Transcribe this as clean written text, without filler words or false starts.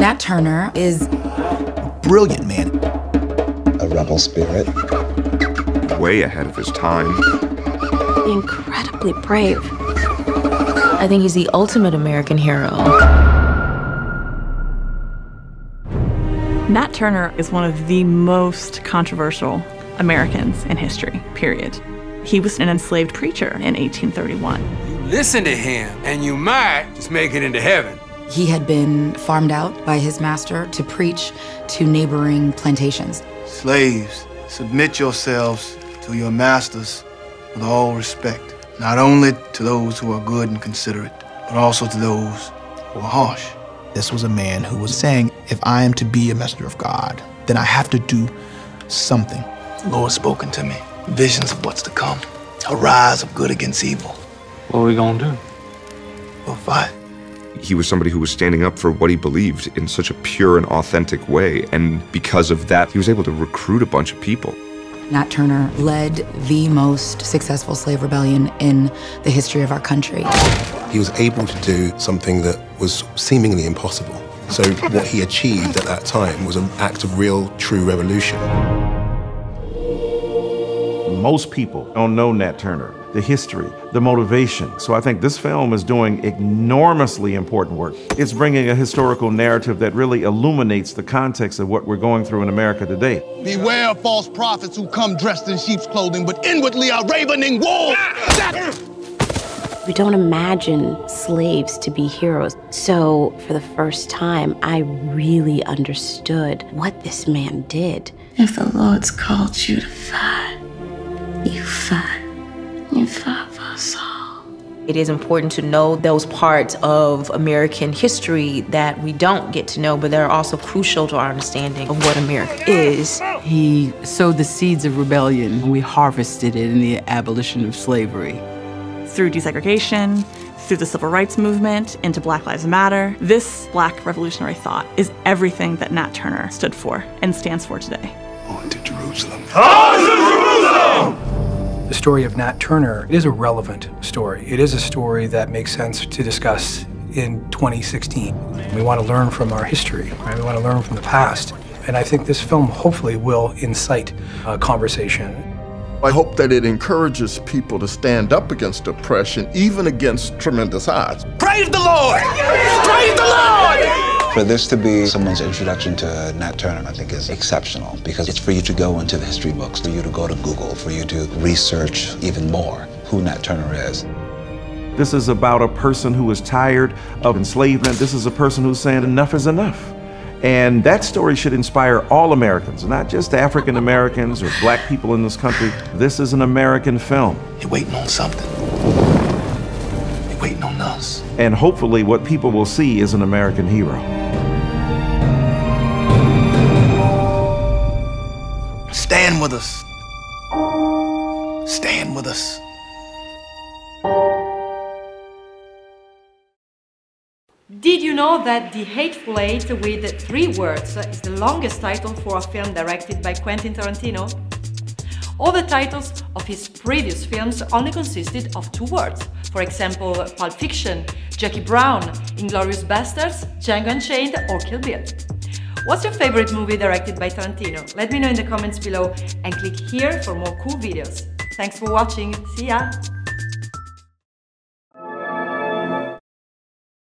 Nat Turner is a brilliant man. A rebel spirit. Way ahead of his time. Incredibly brave. I think he's the ultimate American hero. Nat Turner is one of the most controversial Americans in history, period. He was an enslaved preacher in 1831. You listen to him, and you might just make it into heaven. He had been farmed out by his master to preach to neighboring plantations. Slaves, submit yourselves to your masters with all respect, not only to those who are good and considerate, but also to those who are harsh. This was a man who was saying, if I am to be a messenger of God, then I have to do something. The Lord's spoken to me. Visions of what's to come. A rise of good against evil. What are we gonna do? We'll fight. He was somebody who was standing up for what he believed in such a pure and authentic way. And because of that, he was able to recruit a bunch of people. Nat Turner led the most successful slave rebellion in the history of our country. He was able to do something that was seemingly impossible. So what he achieved at that time was an act of real, true revolution. Most people don't know Nat Turner, the history, the motivation. So I think this film is doing enormously important work. It's bringing a historical narrative that really illuminates the context of what we're going through in America today. Beware of false prophets who come dressed in sheep's clothing, but inwardly are ravening wolves. We don't imagine slaves to be heroes. So for the first time, I really understood what this man did. If the Lord's called you to fight, you fight. You fight for us all. It is important to know those parts of American history that we don't get to know, but they're also crucial to our understanding of what America is. He sowed the seeds of rebellion, and we harvested it in the abolition of slavery. Through desegregation, through the civil rights movement, into Black Lives Matter, this Black revolutionary thought is everything that Nat Turner stood for and stands for today. On to Jerusalem. On to Jerusalem! The story of Nat Turner is a relevant story. It is a story that makes sense to discuss in 2016. We want to learn from our history, right? We want to learn from the past. And I think this film hopefully will incite a conversation. I hope that it encourages people to stand up against oppression, even against tremendous odds. Praise the Lord! Praise the Lord! For this to be someone's introduction to Nat Turner, I think is exceptional because it's for you to go into the history books, for you to go to Google, for you to research even more who Nat Turner is. This is about a person who is tired of enslavement. This is a person who's saying enough is enough. And that story should inspire all Americans, not just African Americans or Black people in this country. This is an American film. You're waiting on something. You're waiting on us. And hopefully what people will see is an American hero. Stand with us. Stand with us. Did you know that The Hateful Eight with 3 words is the longest title for a film directed by Quentin Tarantino? All the titles of his previous films only consisted of 2 words. For example, Pulp Fiction, Jackie Brown, Inglourious Basterds, Django Unchained, or Kill Bill. What's your favorite movie directed by Tarantino? Let me know in the comments below and click here for more cool videos. Thanks for watching. See ya!